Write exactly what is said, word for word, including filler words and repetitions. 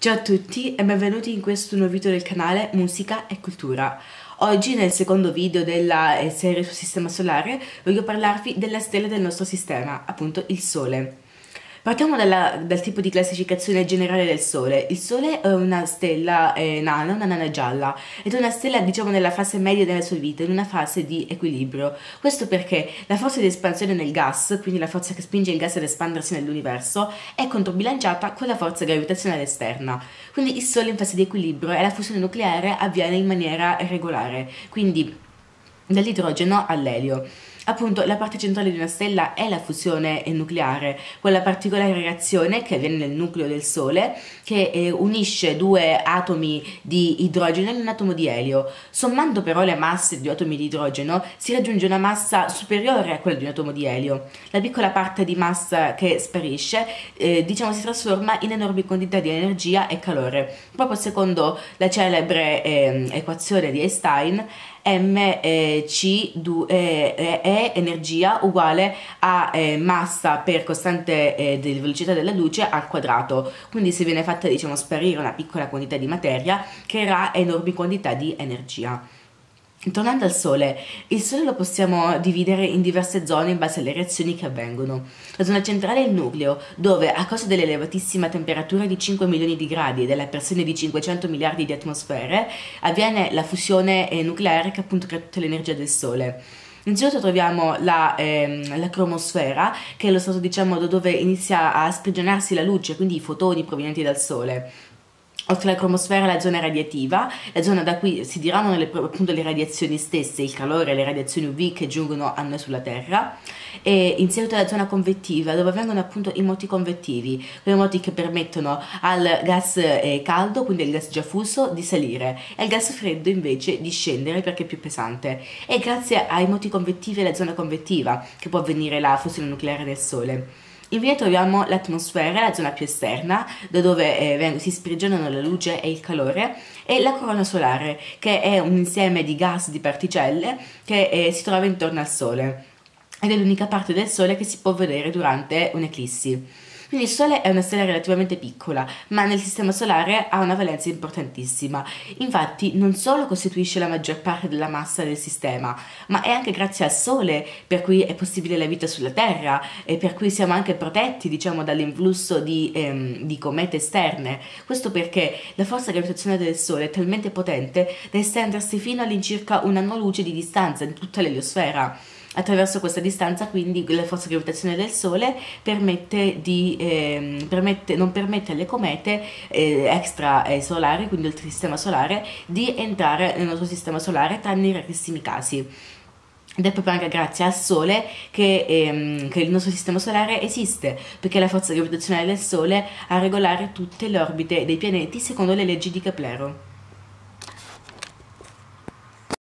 Ciao a tutti e benvenuti in questo nuovo video del canale Musica e Cultura. Oggi nel secondo video della eh, serie sul Sistema Solare voglio parlarvi della stella del nostro sistema, appunto il Sole. Partiamo dalla- dal tipo di classificazione generale del Sole. Il Sole è una stella eh, nana, una nana gialla, ed è una stella diciamo nella fase media della sua vita, in una fase di equilibrio. Questo perché la forza di espansione nel gas, quindi la forza che spinge il gas ad espandersi nell'universo, è controbilanciata con la forza gravitazionale esterna. Quindi il Sole è in fase di equilibrio e la fusione nucleare avviene in maniera regolare, quindi dall'idrogeno all'elio. Appunto, la parte centrale di una stella è la fusione nucleare, quella particolare reazione che avviene nel nucleo del Sole che eh, unisce due atomi di idrogeno in un atomo di elio. Sommando però le masse di due atomi di idrogeno si raggiunge una massa superiore a quella di un atomo di elio. La piccola parte di massa che sparisce eh, diciamo si trasforma in enormi quantità di energia e calore, proprio secondo la celebre eh, equazione di Einstein. mc è energia uguale a eh, massa per costante eh, della velocità della luce al quadrato. Quindi se viene fatta diciamo sparire una piccola quantità di materia, creerà enormi quantità di energia. Tornando al Sole, il Sole lo possiamo dividere in diverse zone in base alle reazioni che avvengono. La zona centrale è il nucleo, dove a causa dell'elevatissima temperatura di cinque milioni di gradi e della pressione di cinquecento miliardi di atmosfere, avviene la fusione eh, nucleare che appunto crea tutta l'energia del Sole. In seguito troviamo la, ehm, la cromosfera, che è lo stato diciamo dove inizia a sprigionarsi la luce, quindi i fotoni provenienti dal Sole. Oltre alla cromosfera la zona radiativa, la zona da cui si diramano le, appunto le radiazioni stesse, il calore e le radiazioni U V che giungono a noi sulla Terra, e in seguito alla zona convettiva dove avvengono appunto i moti convettivi, quei moti che permettono al gas eh, caldo, quindi al gas già fuso, di salire e al gas freddo invece di scendere perché è più pesante. E grazie ai moti convettivi e alla zona convettiva che può avvenire la fusione nucleare del Sole. Infine troviamo l'atmosfera, la zona più esterna, da dove eh, si sprigionano la luce e il calore, e la corona solare, che è un insieme di gas, di particelle, che eh, si trova intorno al Sole, ed è l'unica parte del Sole che si può vedere durante un'eclissi. Quindi il Sole è una stella relativamente piccola, ma nel Sistema Solare ha una valenza importantissima. Infatti non solo costituisce la maggior parte della massa del Sistema, ma è anche grazie al Sole per cui è possibile la vita sulla Terra e per cui siamo anche protetti, diciamo, dall'influsso di, ehm, di comete esterne. Questo perché la forza gravitazionale del Sole è talmente potente da estendersi fino all'incirca un anno luce di distanza in tutta l'eliosfera. Attraverso questa distanza, quindi, la forza gravitazionale del Sole permette di, ehm, permette, non permette alle comete eh, extra eh, solari, quindi oltre il sistema solare, di entrare nel nostro sistema solare, tranne in rarissimi casi. Ed è proprio anche grazie al Sole che, ehm, che il nostro sistema solare esiste, perché la forza gravitazionale del Sole a regolare tutte le orbite dei pianeti secondo le leggi di Keplero.